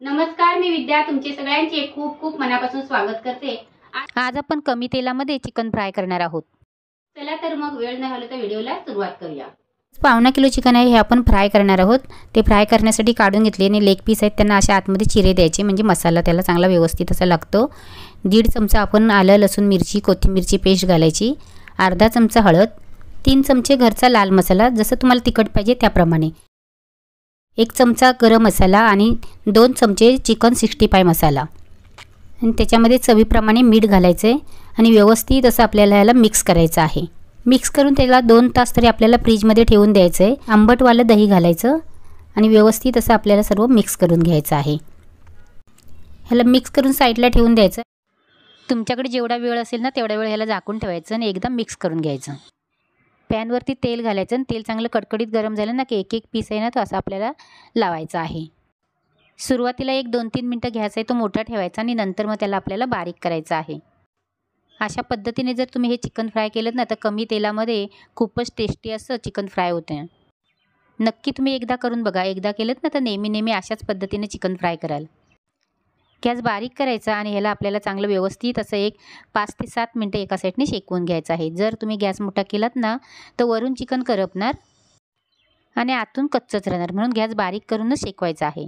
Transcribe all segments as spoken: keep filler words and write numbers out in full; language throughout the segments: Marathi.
नमस्कार, मी विद्या तुमचे सगळ्यांचे खूप खूप मनापासून स्वागत करते। आज आपण कमी तेलामध्ये चिकन फ्राय करणार आहोत। चला तर मग वेळ न घालवता व्हिडिओला सुरुवात करूया। पावणा किलो चिकन आहे, हे आपण फ्राय करणार आहोत। ते फ्राय करण्यासाठी काढून घेतले आणि लेग पीस आहेत त्यांना अशा आतमध्ये चिरे द्यायचे, म्हणजे मसाला त्याला चांगला व्यवस्थित असा लागतो। दीड चमचा आपण आलं लसूण मिरची कोथिंबीरची पेस्ट घालायची, अर्धा चमचा हळद, तीन चमचे घरचा लाल मसाला जसं तुम्हाला तिखट पाहिजे त्याप्रमाणे, एक चमचा गरम मसाला आणि दोन चमचे चिकन सिक्स्टी फाय मसाला, आणि त्याच्यामध्ये चवीप्रमाणे मीठ घालायचे आणि व्यवस्थित असं आपल्याला याला मिक्स करायचं आहे। मिक्स करून त्याला दोन तास तरी आपल्याला फ्रीजमध्ये ठेवून द्यायचं आहे। आंबटवालं दही घालायचं आणि व्यवस्थित असं आपल्याला सर्व मिक्स करून घ्यायचं आहे। ह्याला मिक्स करून साईडला ठेवून द्यायचं। तुमच्याकडे जेवढा वेळ असेल ना तेवढा वेळ ह्याला झाकून ठेवायचं आणि एकदम मिक्स करून घ्यायचं। पॅनवरती तेल घालायचं आणि तेल चांगलं कडकडीत गरम झालं ना की एक एक पीस आहे ना तो असा आपल्याला लावायचा आहे। सुरुवातीला एक दोन तीन मिनटं गॅस आहे तो मोठा ठेवायचा आणि नंतर मग त्याला आपल्याला बारीक करायचं आहे। अशा पद्धतीने जर तुम्ही हे चिकन फ्राय केलं ना तर कमी तेलामध्ये खूपच टेस्टी असं चिकन फ्राय होते। नक्की तुम्ही एकदा करून बघा। एकदा केलं ना तर नेहमी नेहमी अशाच पद्धतीने चिकन फ्राय कराल। गॅस बारीक करायचा आणि ह्याला आपल्याला चांगलं व्यवस्थित असं एक पाच ते सात मिनटं एका साईडने शेकवून घ्यायचं आहे। जर तुम्ही गॅस मोठा केलात ना तर वरून चिकन करपणार आणि आतून कच्चंच राहणार, म्हणून गॅस बारीक करूनच शेकवायचा आहे।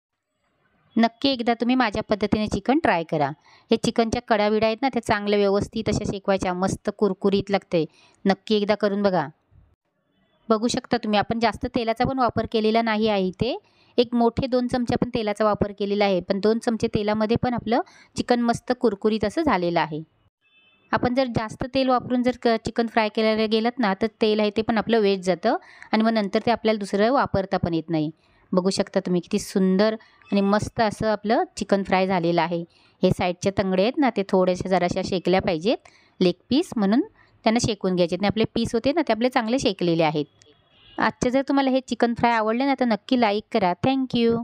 नक्की एकदा तुम्ही माझ्या पद्धतीने चिकन ट्राय करा। हे चिकनच्या कडा विडा आहेत ना ते चांगलं व्यवस्थित अशा शेकवायच्या, मस्त कुरकुरीत लागते। नक्की एकदा करून बघा। बघू शकता तुम्ही आपण जास्त तेलाचा पण वापर केलेला नाही आहे। इथे एक मोठे दोन चमचे आपण तेलाचा वापर केलेला आहे, पण दोन चमचे तेलामध्ये पण आपलं चिकन मस्त कुरकुरीत असं झालेलं आहे। आपण जर जास्त तेल वापरून जर चिकन फ्राय करायला गेलात ना तर तेल आहे ते पण आपलं वेस्ट जातं आणि मग नंतर ते आपल्याला दुसरं वापरता पण येत नाही। बघू शकता तुम्ही किती सुंदर आणि मस्त असं आपलं चिकन फ्राय झालेलं आहे। हे साईडचे तंगडे आहेत ना ते थोडेसे जराशा शेकल्या पाहिजेत, लेग पीस म्हणून त्यांना शेकून घ्यायचे आणि आपले पीस होते ना ते आपले चांगले शेकलेले आहेत। आजचे जर तुम्हाला हे चिकन फ्राय आवडले ना तर नक्की लाईक करा। थँक्यू।